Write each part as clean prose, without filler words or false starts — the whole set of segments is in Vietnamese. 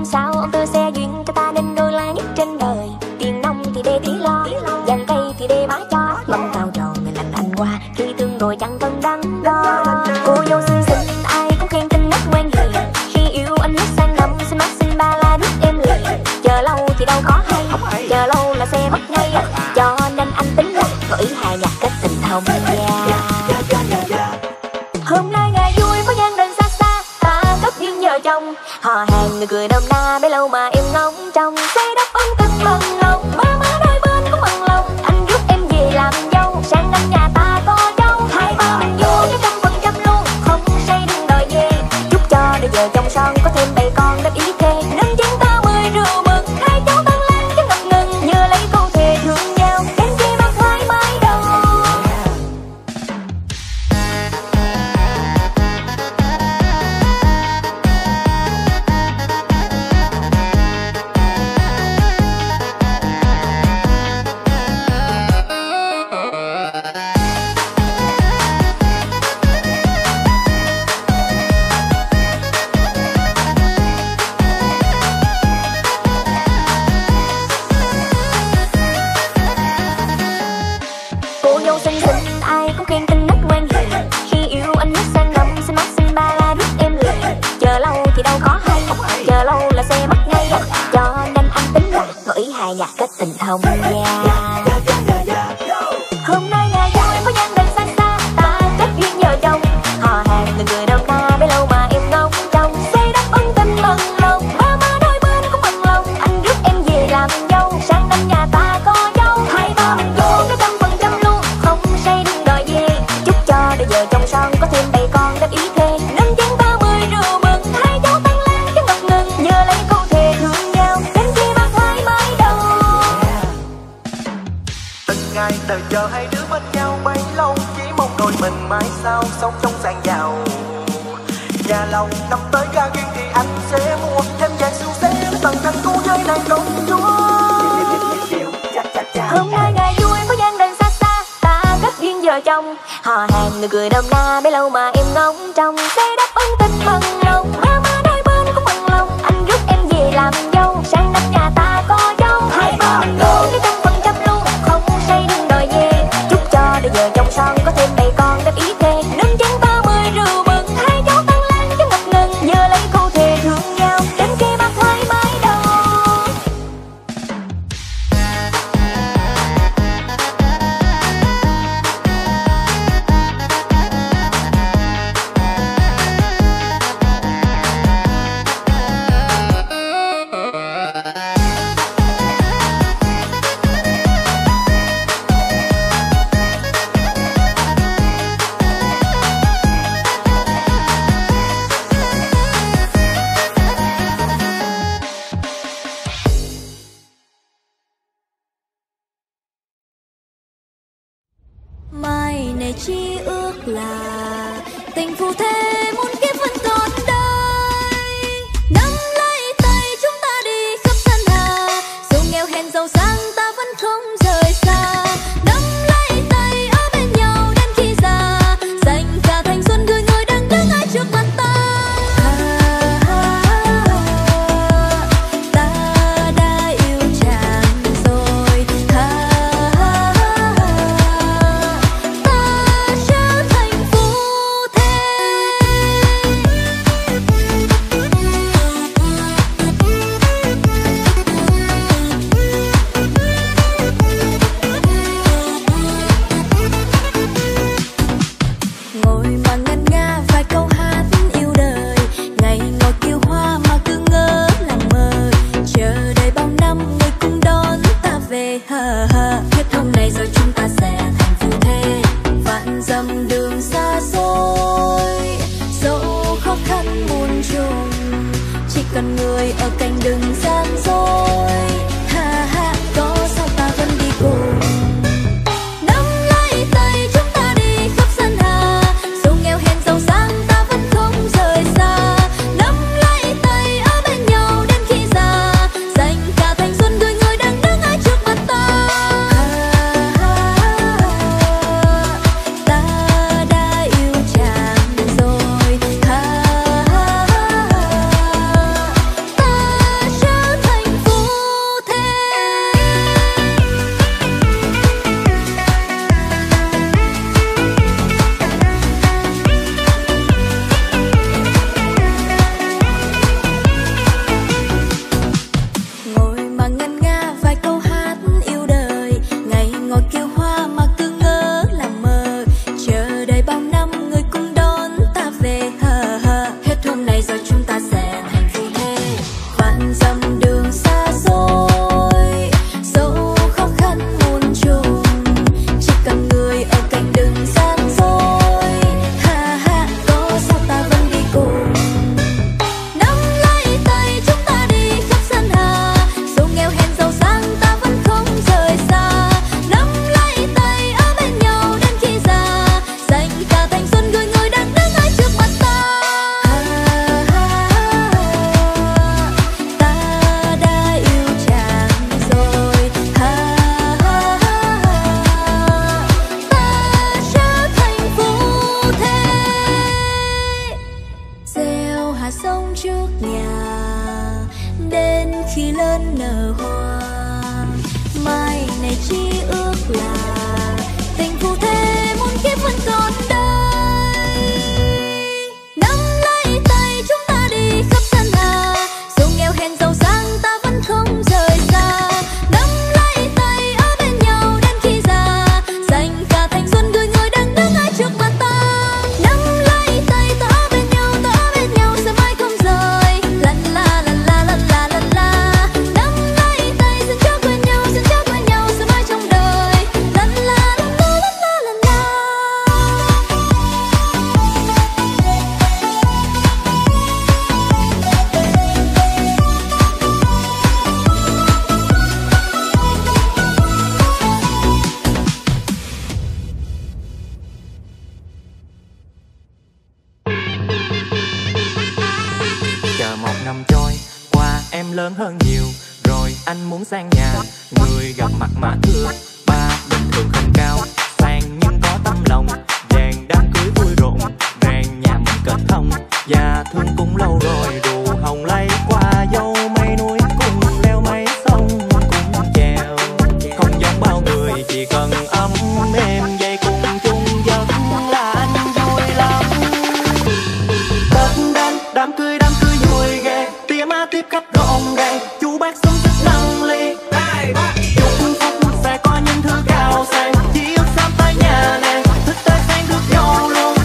sao ông Tư xe duyên cho ta nên đôi lá nhất trên đời. Tiền nông thì để tí lo, vàng cây thì để má cho. Mâm cao trầu người lành anh qua, khi tương rồi chẳng cần đắn đo. Cô dâu xinh xinh ai cũng khen tính nét ngoan hiền, khi yêu anh hết sang năm xin mắt xin ba la đứt em liền. Chờ lâu thì đâu có hay, chờ lâu là xe mất ngay, cho nên anh tính là gửi hai nhạc kết tình thông gia. Hôm nay ngày vui có gian đơn xa xa, ta kết duyên vợ chồng. Hò hàng người cười đơm na bấy lâu mà em ngóng trông. Xây đắp ân tình bằng lòng, ba má đôi bên cũng bằng lòng. Anh rước em về làm dâu, sang năm nhà ta có dâu. Hai ba mình vô cái 100% luôn, không say đừng đòi về. Chúc cho đời vợ chồng son có thêm bầy con đáp ý thề. Nâng chén 30 rượu mừng, hai cháu tăng lan chứ ngập ngừng. Nhớ lấy câu thề thương nhau, đến khi bác thoải mái đầu. Cô dâu xinh xinh ai cũng khen tính nét ngoan hiền, khi yêu anh hết sang năm xin mắt xin ba la đứt em liền. Chờ lâu thì đâu có hay, chờ lâu là xe mất ngay, cho nên anh tính là gửi hai nhạc kết tình thông gia. Hôm nay ngày vui có gian đơn xa xa, ta kết duyên vợ chồng. Hò hàng người cười đơm na bấy lâu mà em ngóng trông. Xây đắp ân tình bằng lòng, ba má đôi bên cũng bằng lòng. Anh rước em về làm dâu, sang năm nhà ta có dâu. Hai ba mình vô cái 100% luôn, không say đừng đòi về. Chúc cho đời vợ chồng son có thêm bầy con đáp ý thề. Nâng chén 30 rượu mừng, hai cháu tăng lan chứ ngập ngừng. Nhớ lấy câu thề thương nhau, đến khi bác thoải mái đầu. Từng ngày đợi chờ hai đứa bên nhau bấy lâu, chỉ mong đôi mình mãi sao sống trong sang giàu. Nhà lòng năm tới ga ghiêng thì anh sẽ mua thêm vài xu xé tận thành cô giới này công chúa. Hôm nay ngày vui có gian đơn xa xa, ta kết duyên vợ chồng. Hò hàng người cười đơm na bấy lâu mà em ngóng trông. Xây đắp ân tình bằng lòng, ba má đôi bên cũng bằng lòng. Anh rước em về làm dâu, sang năm nhà ta có dâu. Hai ba mình vô cái 100% luôn, không say đừng đòi về. Chúc cho đời vợ chồng son có thêm bầy con đáp ý thề. Nâng chén 30 rượu mừng, hai cháu tăng lan chứ ngập ngừng. Nhớ lấy câu thề thương nhau, đến khi bác thoải mái đầu. Mai này chỉ ước là tình phù thế muôn kiếp vẫn còn đây. Nắm lấy tay chúng ta đi khắp sơn hà, dù nghèo hèn giàu sang ta vẫn không rời xa. Nắm lấy tay ở bên nhau đến khi già, dành cả thanh xuân gửi người đang đứng ở trước mặt ta. Ta đã yêu chàng rồi, ta trở thành phù thế. Ngồi mà ngân nga vài câu hát yêu đời, ngày ngồi kiêu hoa mà cứ ngỡ lặng mơ. Chờ đợi bao năm người cùng đón ta về, hết hôm nay rồi chúng ta sẽ thành phù thế. Vạn dặm đường xa xôi, dẫu khó khăn muôn trùng, chỉ cần người ở cạnh đừng gian dối. Có sao ta vẫn đi cùng. Nắm lấy tay chúng ta đi khắp sơn hà, dù nghèo hèn giàu sang ta vẫn không rời xa. Nắm lấy tay ở bên nhau đến khi già, dành cả thanh xuân gửi người đang đứng ở trước mặt ta. Ta đã yêu chàng rồi, ta trước nhà, đến khi lớn nở hoa. Mai này chỉ ước là tình phù thế muôn kiếp vẫn còn đây. Nắm lấy tay chúng ta đi khắp sân hà, dù nghèo hèn giàu sang ta vẫn không rời xa. Nắm lấy tay ở bên nhau đến khi già, dành cả thanh xuân gửi người đang đứng ở trước mặt ta. Nắm lấy tay ta ở bên nhau sẽ mãi không rời. La la la la la la la la. Nắm lấy tay xin chớ quên nhau sẽ mãi trong đời. La la la la la la la. Chờ một năm trôi qua em lớn hơn nhiều rồi, anh muốn sang nhà người gặp mặt mà thưa. Ba bình thường không cao sang nhưng có tấm lòng, vàng đám cưới vui rộn ràng nhà mình kết thông. Và thương cũng lâu rồi rượu hồng lấy qua, dâu mây núi cùng leo mây sông cùng chèo. Không giống bao người chỉ cần ấm êm dây cùng chung giấc là anh vui lắm. Tết đến đám cưới vui ghê, tia má tiếp khách rộn ràng, chú bác xúm xích nâng ly. Chúc phúc sẽ có những thứ cao sang, chỉ ước sớm tới nhà nàng, thích tới sáng rước dâu luôn.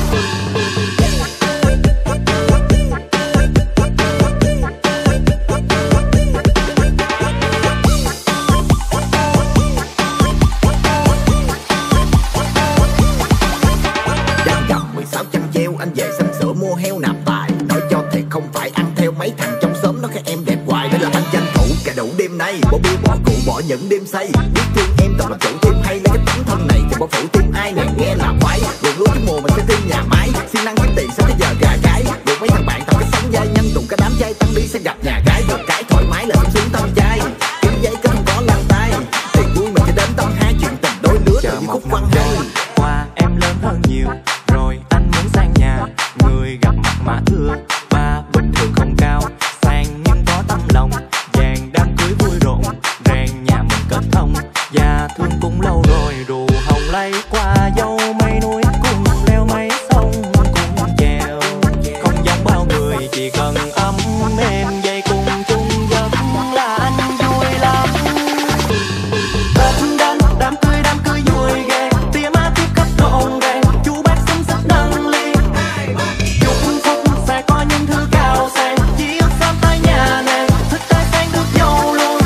Đang gặp 16 chăn treo, anh về sắm sửa mua heo nạp tài. Nói cho thiệt không phải ăn theo mấy thằng trong xóm nó cái em đẹp hoài, nên là anh tranh thủ cả đủ đêm nay, bỏ bia bỏ cụ bỏ những đêm say. Biết thương em tập làm chủ thêm hay, lấy cái tấm thân này thì bỏ phủ tim ai này nghe là khoái. Ruộng lúa cái mùa mình sẽ thêm nhà máy, siêng năng kiếm tiền sẽ tới giờ gà gái. Được mấy thằng bạn tập cái sống dai nhanh tụng cả đám trai tăng đi sẽ gặp nhà gái. Được cái thoải mái là sung sướng tâm trai, kiếm giấy cứ không có lăn tay. Tiền vui mình sẽ đến tâm hai, chuyện tình đôi lứa từ những khúc văn hay. Qua em lớn hơn nhiều rồi, anh muốn sang nhà người gặp mặt mà thưa. Ba bình thường không cao sang nhưng có tấm lòng, vàng đám cưới vui rộn ràng nhà mình kết thông. Và thương cũng lâu rồi rượu hồng lấy qua, dâu mây núi cùng leo mây sông cùng chèo. Không giống bao người chỉ cần ấm êm dây cùng chung giấc là anh vui lắm. Tết đến đám cưới vui ghê, tia má tiếp khách rộn ràng, chú bác xúm xích nâng ly. Chúc phúc sẽ có những thứ cao sang, chỉ ước sớm tới nhà nàng, thích tới sáng rước dâu luôn.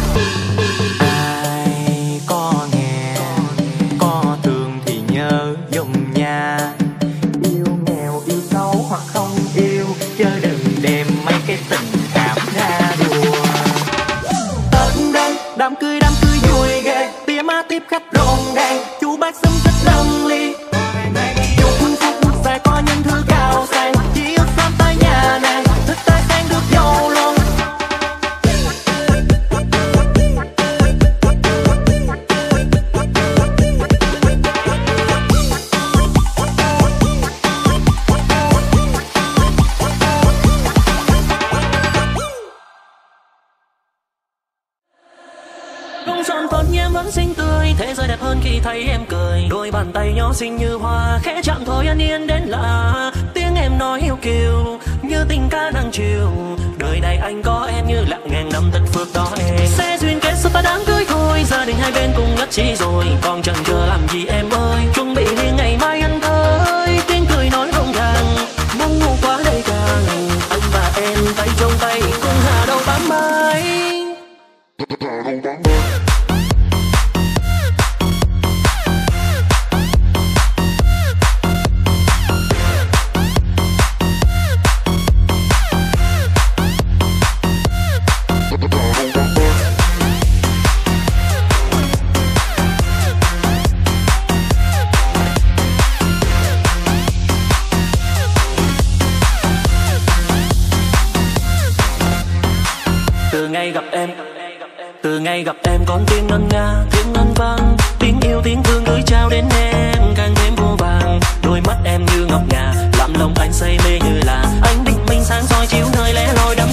Ai có nghe có thương thì nhớ dùng nhà, yêu nghèo yêu xấu hoặc không yêu, chớ đừng đem mấy cái tình cảm ra đùa. Tết đến đám cưới vui ghê, tia má tiếp khách rộn ràng, chú bác xúm xích nâng ly. Chúc phúc sẽ có những thứ cao sang, chỉ ước sớm tới nhà nàng, thích tới sáng rước dâu luôn. Bông son phớt nhé vẫn xinh tươi, thế giới đẹp hơn khi thấy em cười. Đôi bàn tay nhỏ xinh như hoa, khẽ chạm thôi an yên đến lạ. Tiếng em nói yêu kiều như tình ca nắng chiều, đời này anh có em như lặng ngàn năm tận phước đó em. Sẽ duyên kết sắp ta đám cưới thôi, gia đình hai bên cùng nhất trí rồi, còn chẳng chờ làm gì em ơi. Chuẩn bị liền ngày mai ăn tới, tiếng cười nói rộn ràng, mong ngủ quá đầy càng. Anh và em tay trong tay cùng hạ đầu bám mái. Từ ngày gặp em con tim ngân nga, tiếng ngân vang, tiếng yêu tiếng thương gửi trao đến em càng thêm vô vàng. Đôi mắt em như ngọc ngà, làm lòng anh say mê như là ánh bình minh sáng soi chiếu nơi lẻ loi.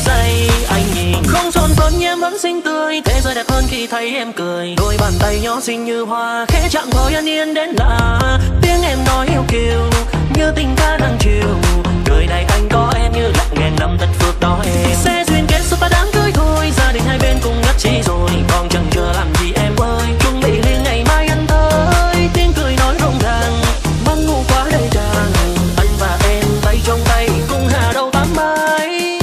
thế giới đẹp hơn khi thấy em cười. Đôi bàn tay nhỏ xinh như hoa khẽ chạm thôi an yên đến lạ. Tiếng em nói yêu kiều như tình ca nắng chiều. Đời này anh có em như lạc ngàn năm đất phước đó em. Sẽ duyên kết suốt ta đám cưới thôi, gia đình hai bên cùng nhất trí rồi. Còn chẳng chờ làm gì em ơi, chuẩn bị liền ngày mai ăn tới. Tiếng cười nói rộn ràng, băng ngủ quá đầy tràn. Anh và em tay trong tay cùng hạ đầu tám bay.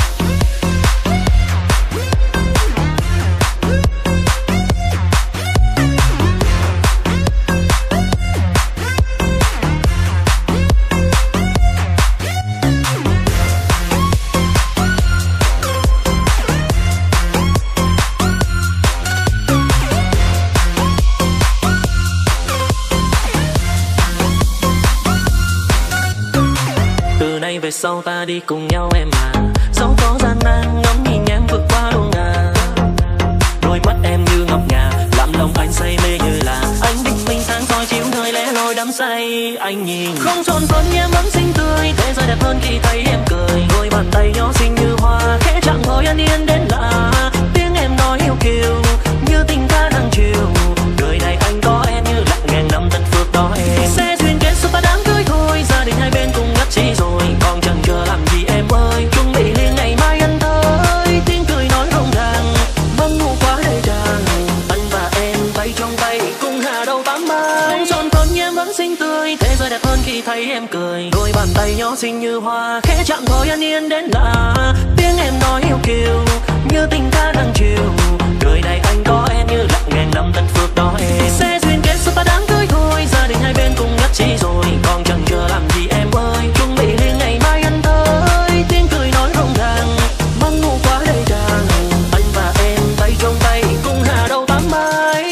Về sau ta đi cùng nhau em à, dẫu có gian nan ngắm nhìn em vượt qua luôn à. Đôi mắt em như ngọc ngà làm lòng anh say mê như là anh định mình sáng soi chiếu thời lẽ loi đắm say. Anh nhìn không tròn vân em vẫn xinh tươi, thế giới đẹp hơn khi thấy em cười. Đôi bàn tay nhỏ xinh như hoa khẽ chạm thôi an yên đến lạ. Tiếng em nói yêu kiều như tình ca nắng chiều. Đời này anh có em như lạc ngàn năm đất phước đó em. Sẽ duyên kết suốt ta đám cưới thôi, gia đình hai bên cùng nhất trí rồi. Còn chẳng chờ làm gì em ơi, chuẩn bị liền ngày mai ăn tới. Tiếng cười nói rộn ràng, băng ngủ quá đầy tràn. Anh và em tay trong tay cùng hạ đầu tám mai. Không tròn con em vẫn xinh tươi, thế giới đẹp hơn khi thấy em cười. Đôi bàn tay nhỏ xinh như hoa khẽ chạm thôi an yên đến lạ. Tiếng em nói yêu kiều như tình ca nắng chiều. Đời này anh có em như lạc ngàn năm đất phước đó em. Sẽ duyên kết suốt ta đám cưới thôi, gia đình hai bên cùng nhất trí rồi. Còn chẳng chờ làm gì em ơi, chuẩn bị liền ngày mai ăn tới. Tiếng cười nói rộn ràng, băng ngủ quá đầy tràn. Anh và em tay trong tay cùng hạ đầu tám bay.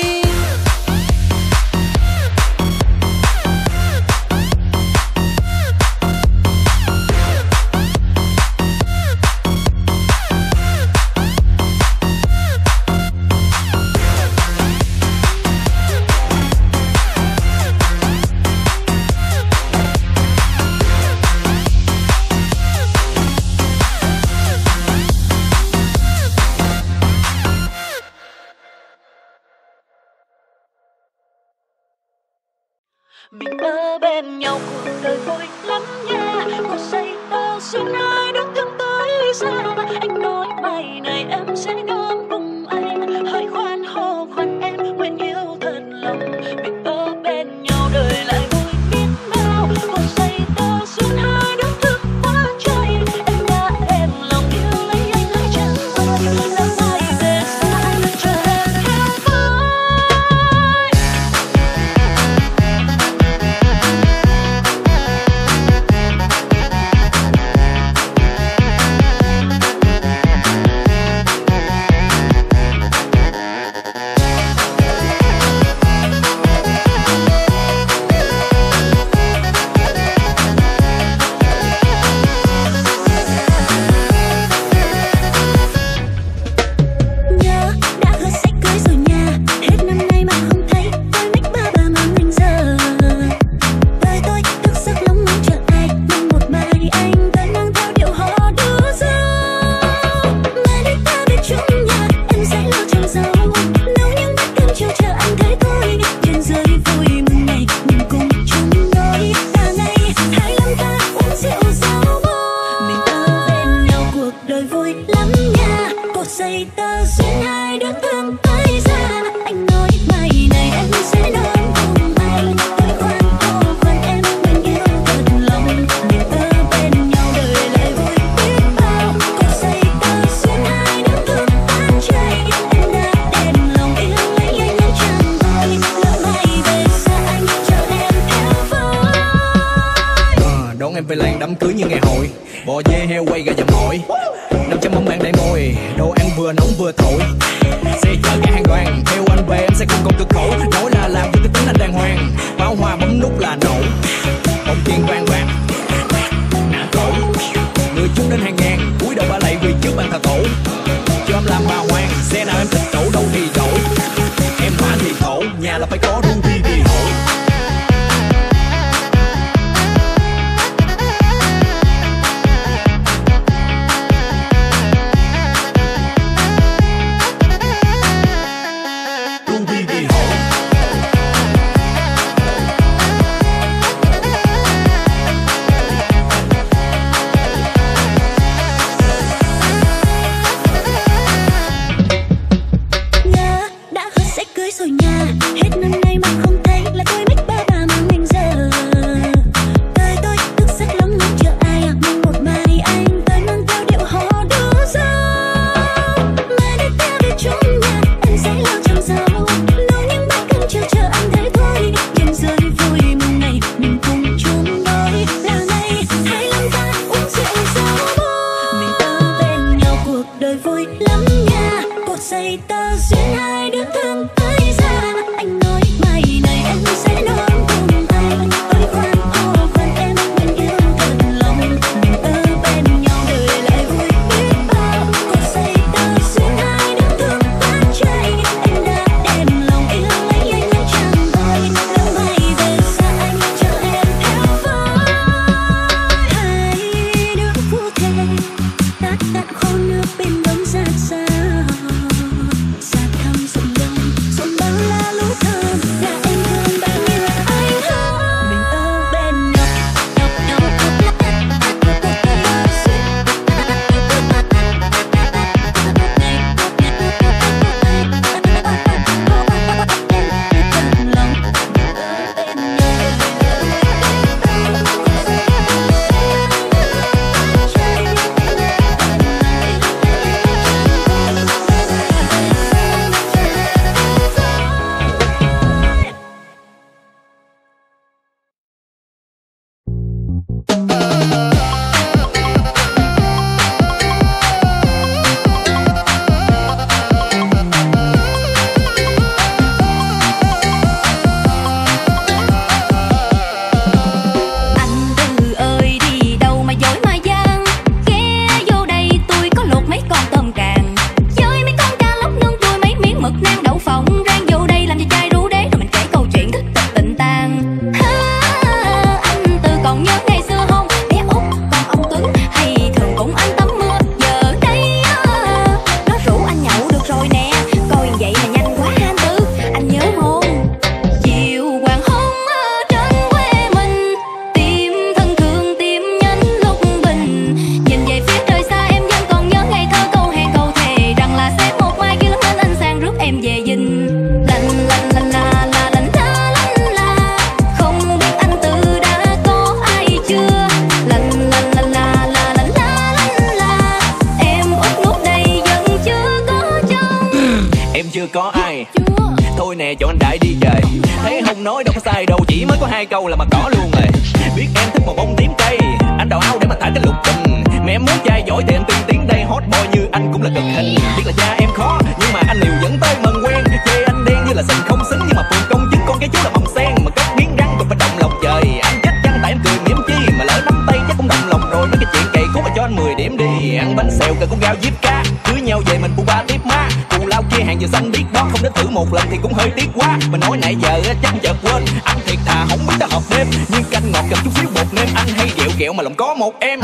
Mình ở bên nhau cuộc đời vui lắm nha. Cô say tao xuyên hai đứa thương tới xa. Anh nói mai này em sẽ đón cùng anh. Hãy khoan hô khoan em quên yêu thật lòng. Mình ở bên nhau đời lại vui biết bao. Cô say tao xuyên hai đứa thương quá trời. Em đã đem lòng yêu lấy anh lấy chẳng ơi. Là mai về xa anh chờ em theo với. em về làng đám cưới như ngày hội. Bò dê heo quay gà dầm hỏi, 500 mâm mang đầy môi, đồ ăn vừa nóng vừa thổi. Xe chở cả hàng đoàn, theo anh về em sẽ không còn cực khổ. Nói là làm cho cái tính anh đàng hoàng, pháo hoa bấm nút là nổ. Bông tiền vang vàng nã cổ, người chúng đến hàng ngàn, cúi đầu ba lạy quỳ trước bàn thờ tổ. Cho em làm bà hoàng, xe nào em thích đổ đâu thì đổ. Em hỏa thì khổ, nhà là phải có đu thi thì hộ. say tơ duyên hai đứa thương tới ra. Anh nói mai này em sẽ đón cùng tay. Ôi khoan ô khoan em mình yêu thật lòng, mình ở bên nhau đời lại vui biết bao. Cô say tơ duyên hai đứa thương tan chảy, em đã đem lòng yêu lấy anh lên tràn vơi. Lâu mai về xa anh cho em theo với. Hai đứa phu thề tát tát khô nước bên đông ra xa. Xa thăm ruộng đồng, ruộng bao la lúa thơm, là em thương bao nhiêu anh hơn. Mình ở bên nhau, nhau nhau có ai. Thôi nè cho anh đại đi về, thấy không nói đâu có sai đâu, chỉ mới có 2 câu là mà cỏ luôn rồi. Biết em thích màu bông tím cây, anh đào ao để mà thả cái lục tình. Mẹ em muốn trai giỏi thì anh tiên tiến đây, hot boy như anh cũng là cực hình. Biết là cha em khó nhưng mà anh liều dẫn tới mần quen. Chê anh đen như là sình không xứng, nhưng mà phường công chứng con cái chú là mầm sen. Mà cất miếng răng còn phải động lòng trời, anh chắc chắn tại em cười mỉm chi. Mà lỡ nắm tay chắc cũng động lòng rồi, mấy cái chuyện cày cú mà cho anh 10 điểm đi. Ăn bánh xèo cà con gao diếp cá, cưới nhau về mình phụ ba tiếp má. Cù lao kia hàng giờ xanh biết đó, không đến thử một lần thì cũng hơi tiếc quá. Mà nói nãy giờ chắc chợt quên, anh thiệt thà không biết ta hợp đêm. Nhưng canh ngọt cần chút xíu bột nêm, anh hay dẹo kẹo mà lòng có một em.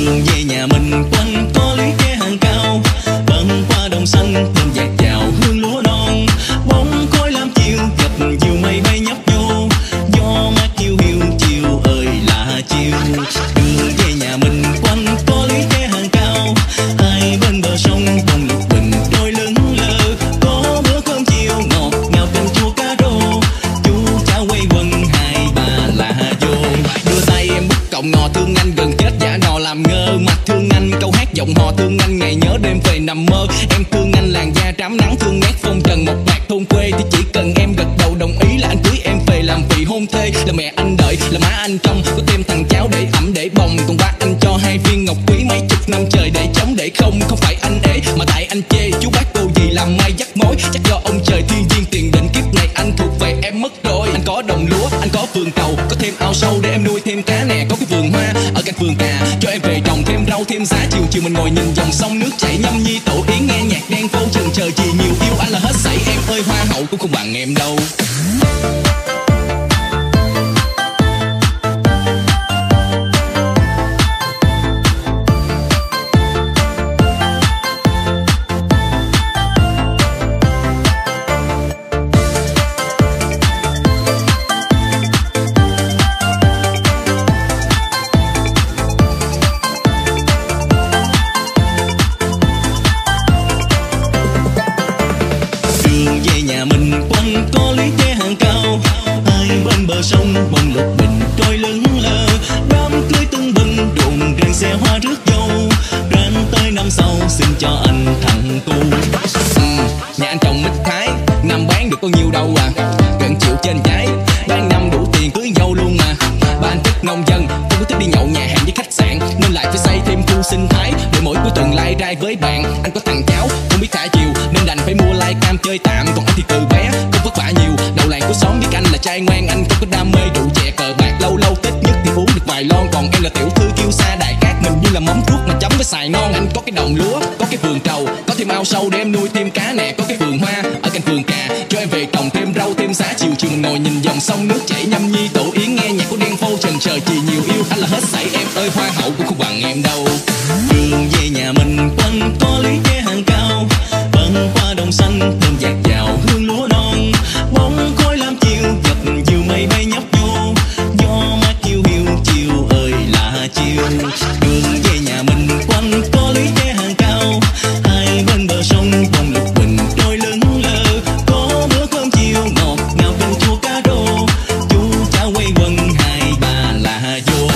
đường về nhà mình quanh có lũy tre hàng cao, băng qua đồng xanh thơm dạt dào hương lúa non, bóng khói lam chiều dập dìu mây bay nhấp nhô, gió mát hiu hiu chiều ơi là chiều. Đường về nhà mình quanh có lũy tre hàng cao, hai bên bờ sông bông lục bình đôi lững lờ, có bữa cơm chiều ngọt ngào canh chua cá rô, chú cháu quay quần hai bà là vô. Đưa tay em bút cộng ngò thương anh gần chết giả nò làm ngơ, mặt thương anh câu hát giọng hò thương anh ngày nhớ đêm về nằm mơ. Em thương anh làn da trám nắng thương nét phong trần một bạc thôn quê, thì chỉ cần em gật đầu đồng ý là anh cưới em về làm vị hôn thê. Là mẹ anh đợi là má anh trông, có thêm thằng cháu để ẩm để bồng, còn ba anh cho hai viên ngọc quý mấy chục năm trời để chống để không phải anh ế mà tại anh chê. Chú bác cô gì làm mai dắt mối, chắc do ông trời thiên nhiên tiền định kiếp này anh thuộc về em mất rồi. Anh có đồng lúa, anh có vườn cầu, có thêm ao sâu để em nuôi thêm cá nè, có cái vườn hoa ở cạnh vườn cà cho em về trồng thêm rau thêm giá. Chiều chiều mình ngồi nhìn dòng sông nước chảy nhâm nhi tổ yến nghe nhạc đen vô chừng chờ chỉ nhiều yêu anh là hết sảy. Em ơi hoa hậu cũng không bằng em đâu. Đường về nhà mình quanh có lũy tre hàng cao, hai bên bờ sông bông lục bình trôi lững lờ, đám cưới tưng bừng rộn ràng xe hoa rước dâu, đến tới năm sau xin cho anh thằng cu. Nhà anh trồng mít thái, năm bán được có nhiêu đâu à, gần triệu trên trái, bán năm đủ tiền cưới dâu luôn mà. Ba anh thích nông dân, không có thích đi nhậu nhà hàng với khách sạn, nên lại phải xây thêm khu sinh thái để mỗi cuối tuần lại ra với bạn. Anh có thằng cháu không biết thả chiều nên đành phải mua lai cam chơi tạm, còn anh thì từ bé không vất vả nhiều. Đầu làng của xóm biết anh là trai ngoan, anh không có đam mê rượu chè cờ bạc, lâu lâu Tết nhất thì uống được vài lon. Còn em là tiểu thư kiêu sa đài cát, mình như là mắm ruốc mà chấm với xài ngon. Anh có cái đồng lúa, có cái vườn trầu, có thêm ao sâu để em nuôi thêm cá nè, có cái vườn hoa ở cạnh vườn cà cho em về trồng thêm rau thêm giá. Chiều chiều mình ngồi nhìn dòng sông nước chảy nhâm nhi tổ yến nghe nhạc của đen phô trần chờ chỉ nhiều yêu anh là hết sảy. Em ơi hoa hậu cũng không bằng em đâu. Đường về nhà mình quanh có lũy tre hàng cao, băng qua đồng xanh thơm dạt dào hương lúa non, bóng khói lam chiều dập dìu mây bay nhấp nhô, gió mát hiu hiu chiều ơi là chiều. Đường về nhà mình quanh có lũy tre hàng cao, hai bên bờ sông bông lục bình trôi lững lờ, có bữa cơm chiều ngọt ngào canh chua cá rô, chú cháu quay quần hai bà là vô.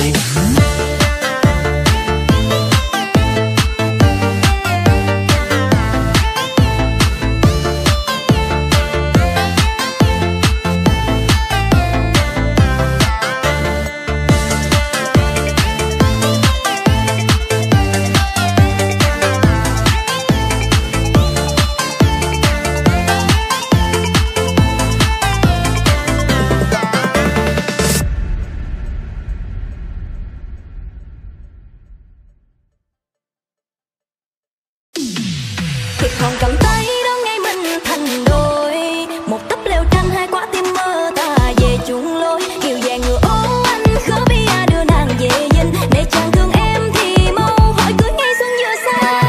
Thiệt hòn cầm tay đó ngay mình thành đôi, một tấp leo tranh hai quả tim mơ ta về chung lối. Kiều vàng ngựa ố anh khớ bia đưa nàng về dinh, để chàng thương em thì mau hỏi cưới ngay xuân vừa xa.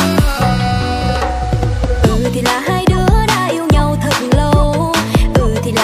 Thì là hai đứa đã yêu nhau thật lâu, thì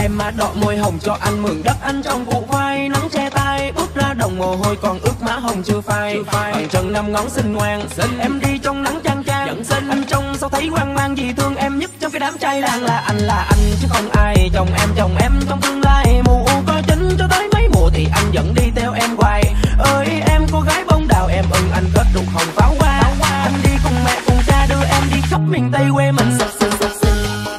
em má đọ môi hồng cho anh mượn đất anh trong củ khoai. Nắng che tay bước ra đồng mồ hôi còn ướt má hồng chưa phai. Bàn chân năm ngón xinh ngoan, em đi trong nắng chang chang. Anh trông sao thấy hoang mang vì thương em nhất trong cái đám trai làng. Là anh chứ không ai. Chồng em trong tương lai. Mù u có chính cho tới mấy mùa thì anh vẫn đi theo em hoài. Ơi em cô gái bông đào em ưng anh kết đục hồng pháo hoa. Anh đi cùng mẹ cùng cha đưa em đi khắp miền Tây quê mình. Sập sình sập sình.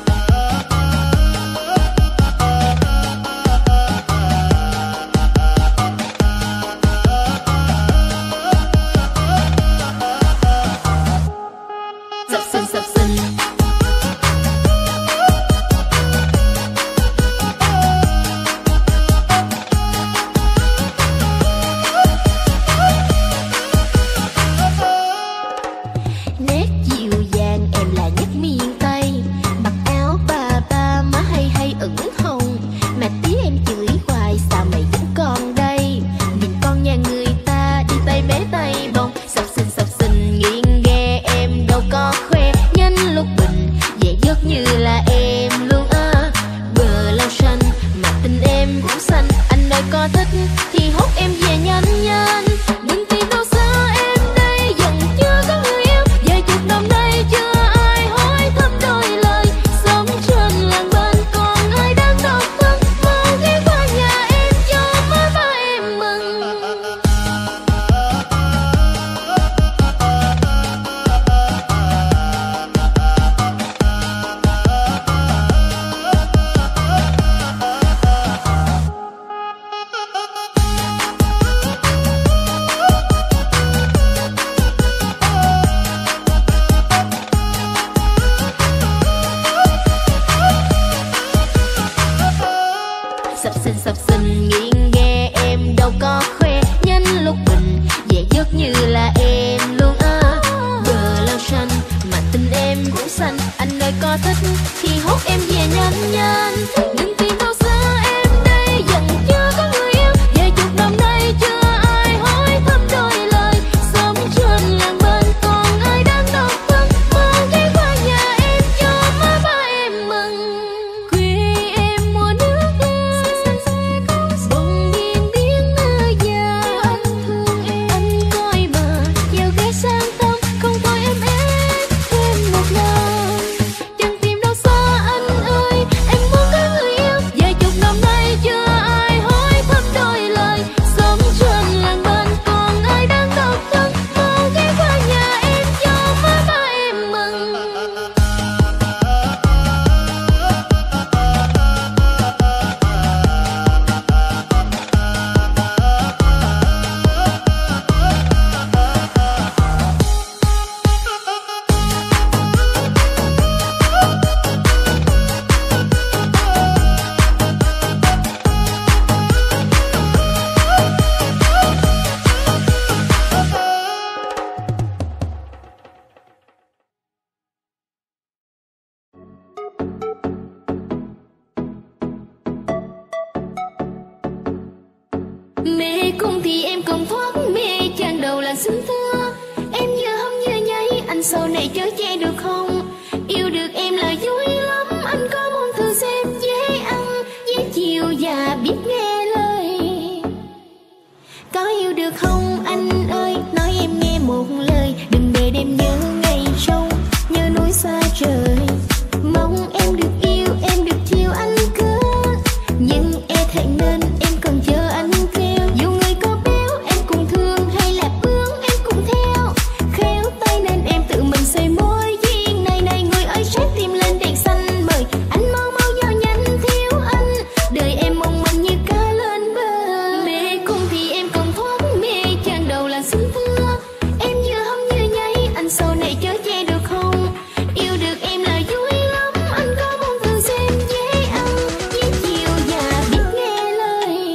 Mê cung thì em còn thoát mê chàng đầu là xinh thưa. Em vừa hâm vừa nháy anh sau này chớ che được không? Yêu được em là vui lắm. Anh có muốn thử xem dễ ăn dễ chiều và biết nghe lời. Có yêu được không anh ơi? Nói em nghe một lời. Đừng để đêm nhớ ngày sâu, nhớ núi xa trời. Mong em được yêu, em được chiều anh cứ. Nhưng e thẹn nên em còn chờ anh theo. Dù người có béo em cùng thương hay là bướng em cùng theo. Khéo tay nên em tự mình xây mối duyên này này. Người ơi sát tìm lên đèn xanh mời anh mau mau vào nhanh thiếu anh. Đời em mong manh như cá lên bờ. Mê cung thì em còn thoát mê chàng đầu là xinh thưa. Em vừa hâm vừa nháy anh sau này chớ che được không? Yêu được em là vui lắm. Anh có muốn thử xem dễ ăn dễ chiều và biết nghe lời.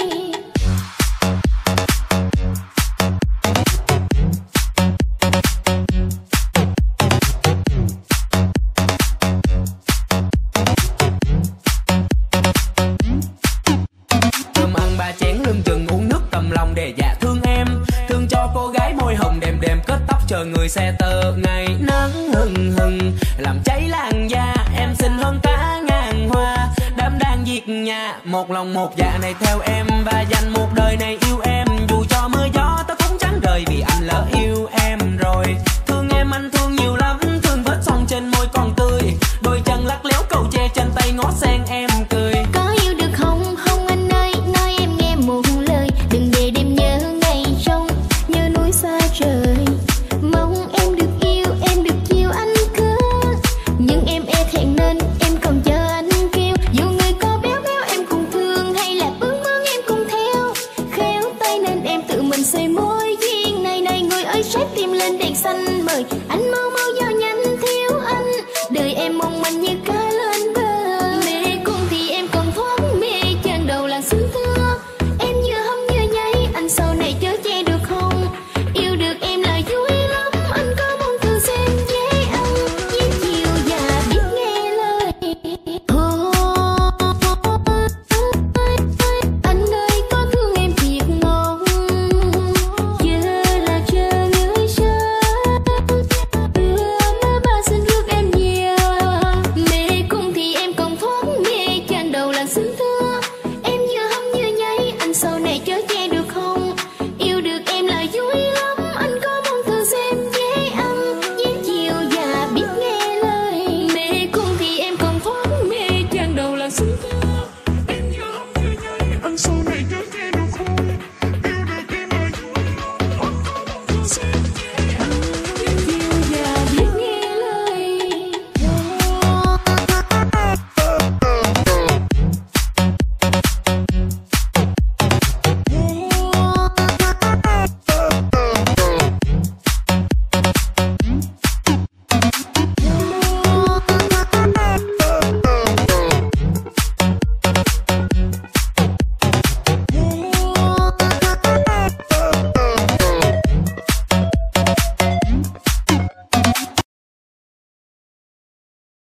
Cơm ăn ba chén lưng chừng uống nước cầm lòng để dạ thương em. Thương cho cô gái môi hồng đêm đêm kết tóc chờ người xe tơ. Ngày nắng hừng hừng làm cháy làn da. Em xinh hơn cả ngàn hoa. Đám đang việc nhà một lòng một dạ này theo em và dành một đời này yêu em. Dù cho mưa gió ta cũng chẳng rời vì anh lỡ yêu em rồi. Thương em anh thương nhiều lắm, thương vết son trên môi còn tươi, đôi chân lắc léo cầu tre trên tay ngó sen em cười. Có yêu được không, không anh ơi, nói em nghe một lời. Đừng để đêm nhớ ngày trong, nhớ núi xa trời. Mong em được yêu, em được chiều anh cứ. Nhưng em e thẹn nên em còn chờ anh kêu. Dù người có béo béo em cùng thương, hay là bướng bướng em cùng theo. Khéo tay nên em tự mình xây mối duyên này này. Người ơi trái tim lên đèn xanh mời anh mong